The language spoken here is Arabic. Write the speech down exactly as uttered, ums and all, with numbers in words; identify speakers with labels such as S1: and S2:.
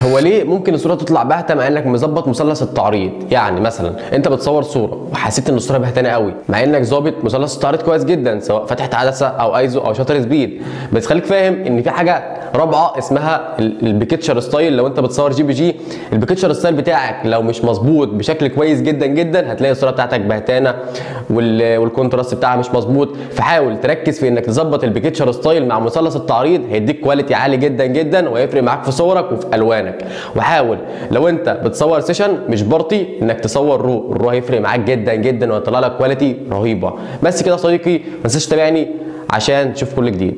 S1: هو ليه ممكن الصوره تطلع باهته مع انك مظبط مثلث التعريض؟ يعني مثلا انت بتصور صوره وحسيت ان الصوره بهتانه قوي مع انك ظابط مثلث التعريض كويس جدا، سواء فتحه عدسه او ايزو او شاتر سبيد، بس خليك فاهم ان في حاجه رابعه اسمها البيكتشر ستايل. لو انت بتصور جي بي جي، البيكتشر ستايل بتاعك لو مش مظبوط بشكل كويس جدا جدا هتلاقي الصوره بتاعتك بهتانه والكونتراست بتاعها مش مظبوط. فحاول تركز في انك تظبط البيكتشر ستايل مع مثلث التعريض، هيديك كواليتي عالي جدا جدا وهيفرق معاك في صورك وفي الوانك. وحاول لو انت بتصور سيشن مش بارتي انك تصور رو، الرو هيفرق معاك جدا جدا وهيطلع لك كواليتي رهيبه. بس كده يا صديقي، ما تنساش تتابعني عشان تشوف كل جديد.